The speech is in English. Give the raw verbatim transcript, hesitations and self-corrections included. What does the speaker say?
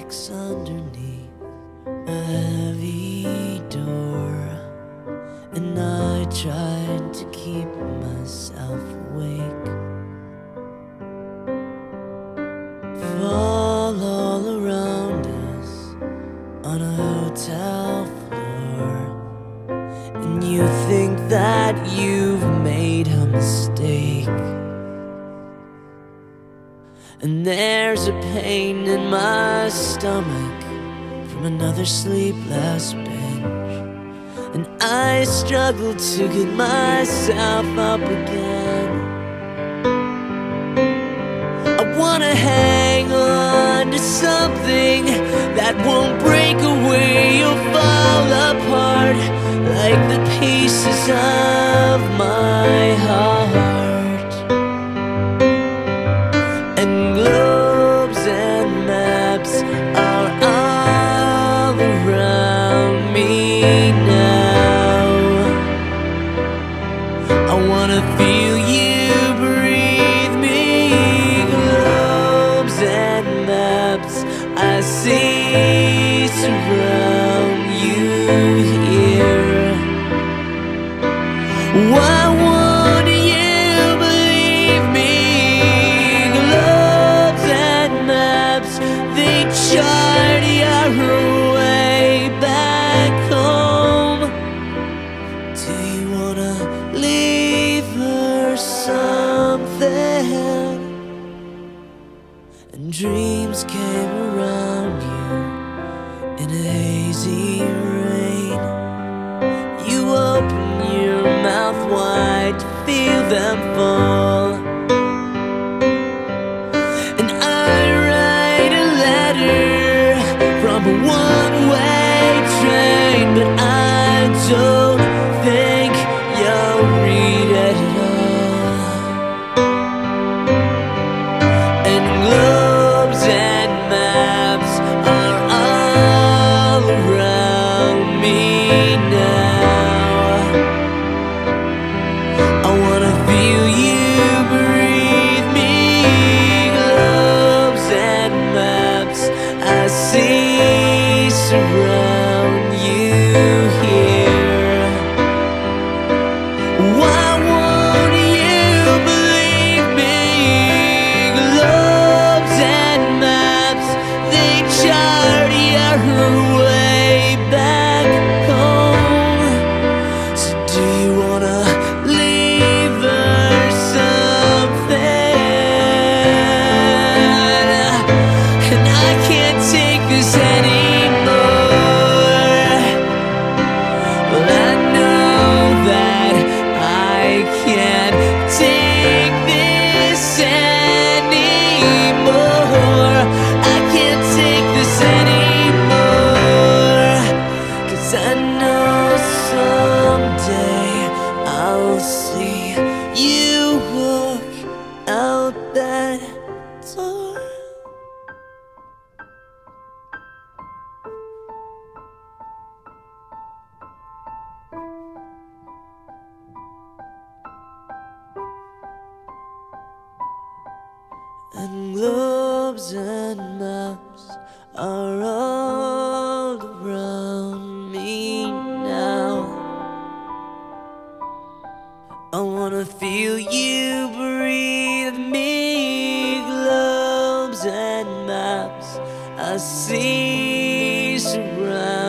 cracks underneath a heavy door, and I tried to keep myself awake. Fall all around us on a hotel floor, and you think that you've made a mistake. And there's a pain in my stomach from another sleepless binge, and I struggle to get myself up again. I wanna hang on to something that won't break away or fall apart, like the pieces of my heart. And globes and maps are all around me now. I wanna feel you breathe me. Globes and maps I see surround you here. Why won't you believe me? Globes and maps, they chart your way back home. Do you wanna leave her something? And dreams came around you in a hazy rain. You open your mouth wide to feel them fall, and I write a letter from a one-way train, but I don't think you'll read it at all. And globes and maps are all around me now. I wanna feel you breathe me. Globes and maps I see surround you here. Why won't you believe me? Globes and maps, they chart your way back home. So do you wanna leave her something? And I can't take this anymore. Well, I know that I can't take this anymore. I can't take this anymore, 'cause I know someday I'll see you walk out that door. And globes and maps are all around me now. I wanna feel you breathe me. Globes and maps I see surround